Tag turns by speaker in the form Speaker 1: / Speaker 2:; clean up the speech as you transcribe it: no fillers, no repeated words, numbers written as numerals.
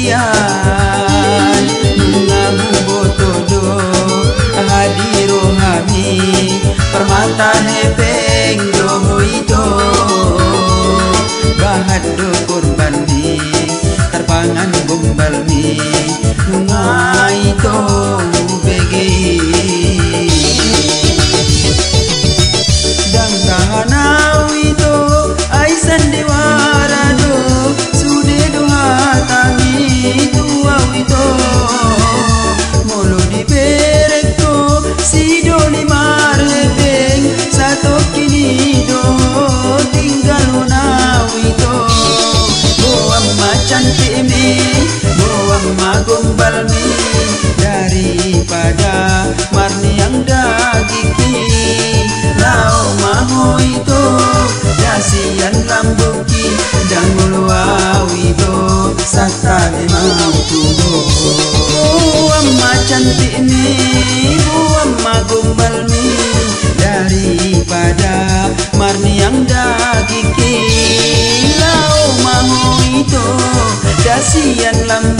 Speaker 1: kalian mengamu todo hadiro hami permata nepeng doho itu bahat do korban mi terpangan gombal mi nungai to begi dang tahanau itu aisan dewara do sude do hatangi tua itu molo di berekto si do limar hebeng satu kini do tinggal nau itu boam cantik mi boam gombal mi daripada marni yang dagiki lau maho itu dasian lambuki dan muluau itu satane mau tudo boam cantik mi boam gombal mi daripada marni yang dagiki lau maho itu dasian lambuki